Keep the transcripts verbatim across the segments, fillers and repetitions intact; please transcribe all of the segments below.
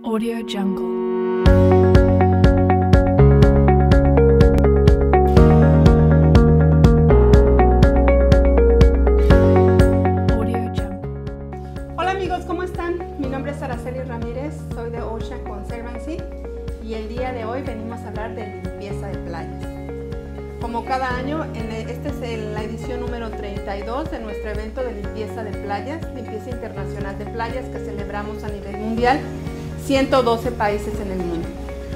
Audio Jungle. Hola amigos, ¿cómo están? Mi nombre es Araceli Ramírez, soy de Ocean Conservancy y el día de hoy venimos a hablar de limpieza de playas. Como cada año, en esta es la edición número treinta y dos de nuestro evento de limpieza de playas, limpieza internacional de playas que celebramos a nivel mundial, ciento doce países en el mundo.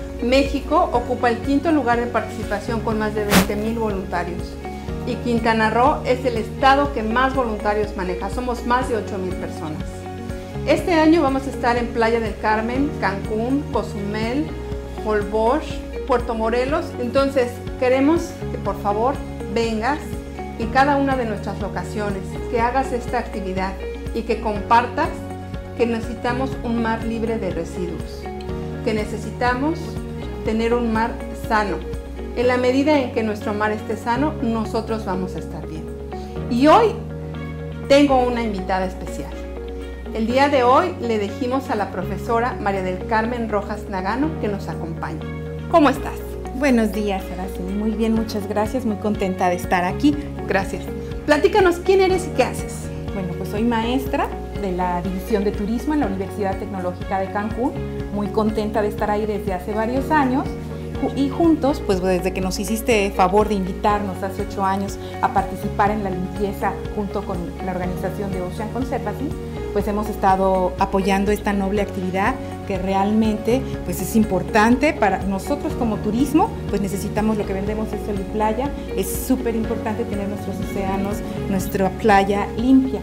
México ocupa el quinto lugar de participación con más de veinte mil voluntarios y Quintana Roo es el estado que más voluntarios maneja, somos más de ocho mil personas. Este año vamos a estar en Playa del Carmen, Cancún, Cozumel, Holbox, Puerto Morelos, entonces queremos que por favor vengas en cada una de nuestras locaciones, que hagas esta actividad y que compartas que necesitamos un mar libre de residuos, que necesitamos tener un mar sano. En la medida en que nuestro mar esté sano, nosotros vamos a estar bien. Y hoy tengo una invitada especial. El día de hoy le dijimos a la profesora María del Carmen Rojas Nagano que nos acompañe. ¿Cómo estás? Buenos días, Araceli. Muy bien, muchas gracias. Muy contenta de estar aquí. Gracias. Platícanos quién eres y qué haces. Bueno, pues soy maestra de la División de Turismo en la Universidad Tecnológica de Cancún. Muy contenta de estar ahí desde hace varios años. Y juntos, pues desde que nos hiciste favor de invitarnos hace ocho años a participar en la limpieza junto con la organización de Ocean Conservancy, pues hemos estado apoyando esta noble actividad que realmente pues es importante para nosotros como turismo, pues necesitamos lo que vendemos es sol y playa, es súper importante tener nuestros océanos, nuestra playa limpia.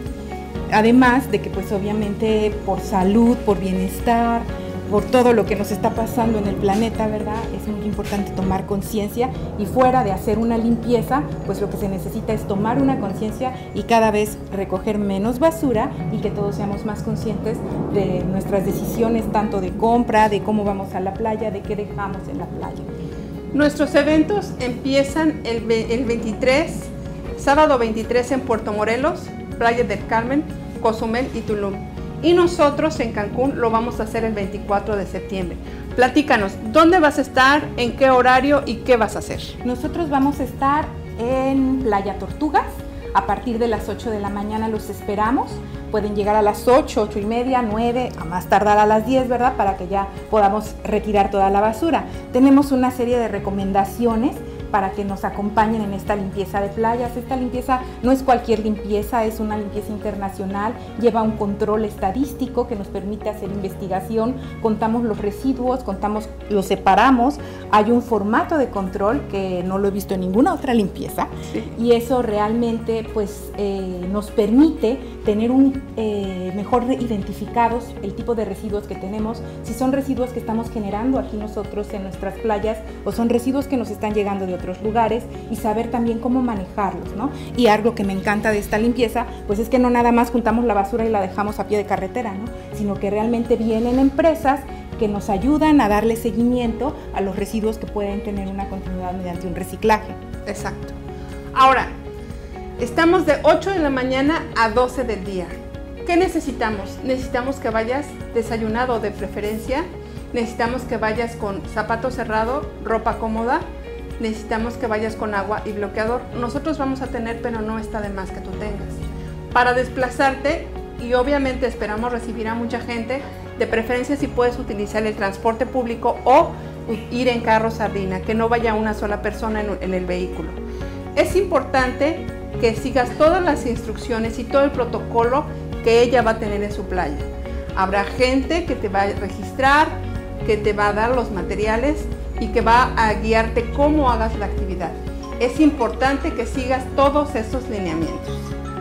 Además de que pues obviamente por salud, por bienestar, por todo lo que nos está pasando en el planeta, ¿verdad? Es muy importante tomar conciencia y fuera de hacer una limpieza, pues lo que se necesita es tomar una conciencia y cada vez recoger menos basura y que todos seamos más conscientes de nuestras decisiones, tanto de compra, de cómo vamos a la playa, de qué dejamos en la playa. Nuestros eventos empiezan el, el veintitrés, sábado veintitrés en Puerto Morelos, Playa del Carmen, Cozumel y Tulum. Y nosotros en Cancún lo vamos a hacer el veinticuatro de septiembre. Platícanos, ¿dónde vas a estar, en qué horario y qué vas a hacer? Nosotros vamos a estar en Playa Tortugas. A partir de las ocho de la mañana los esperamos. Pueden llegar a las ocho, ocho y media, nueve, a más tardar a las diez, ¿verdad? Para que ya podamos retirar toda la basura. Tenemos una serie de recomendaciones para que nos acompañen en esta limpieza de playas. Esta limpieza no es cualquier limpieza, es una limpieza internacional, lleva un control estadístico que nos permite hacer investigación, contamos los residuos, contamos, los separamos, hay un formato de control que no lo he visto en ninguna otra limpieza, sí. Y eso realmente pues eh, nos permite tener un eh, mejor identificados el tipo de residuos que tenemos, si son residuos que estamos generando aquí nosotros en nuestras playas o son residuos que nos están llegando de otros lugares y saber también cómo manejarlos, ¿no? Y algo que me encanta de esta limpieza, pues es que no nada más juntamos la basura y la dejamos a pie de carretera, ¿no? Sino que realmente vienen empresas que nos ayudan a darle seguimiento a los residuos que pueden tener una continuidad mediante un reciclaje. Exacto. Ahora, estamos de ocho de la mañana a doce del día. ¿Qué necesitamos? Necesitamos que vayas desayunado de preferencia, necesitamos que vayas con zapato cerrado, ropa cómoda, necesitamos que vayas con agua y bloqueador. Nosotros vamos a tener, pero no está de más que tú tengas. Para desplazarte, y obviamente esperamos recibir a mucha gente, de preferencia si puedes utilizar el transporte público o ir en carro sardina, que no vaya una sola persona en, en el vehículo. Es importante que sigas todas las instrucciones y todo el protocolo que ella va a tener en su playa. Habrá gente que te va a registrar, que te va a dar los materiales y que va a guiarte cómo hagas la actividad. Es importante que sigas todos estos lineamientos.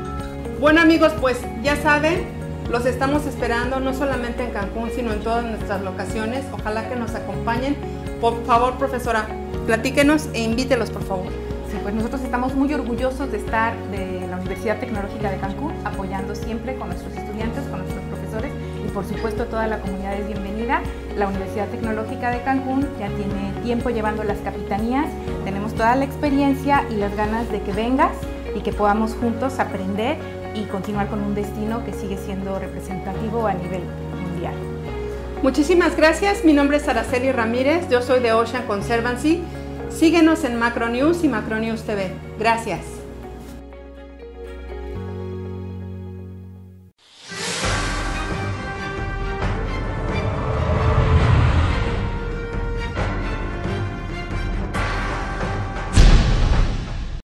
Bueno amigos, pues ya saben, los estamos esperando no solamente en Cancún, sino en todas nuestras locaciones. Ojalá que nos acompañen. Por favor, profesora, platíquenos e invítelos, por favor. Sí, pues nosotros estamos muy orgullosos de estar de la Universidad Tecnológica de Cancún, apoyando siempre con nuestros estudiantes, con nuestros profesores y por supuesto toda la comunidad es bienvenida. La Universidad Tecnológica de Cancún ya tiene tiempo llevando las capitanías, tenemos toda la experiencia y las ganas de que vengas y que podamos juntos aprender y continuar con un destino que sigue siendo representativo a nivel mundial. Muchísimas gracias, mi nombre es Araceli Ramírez, yo soy de Ocean Conservancy. Síguenos en Macro News y Macro News T V. Gracias.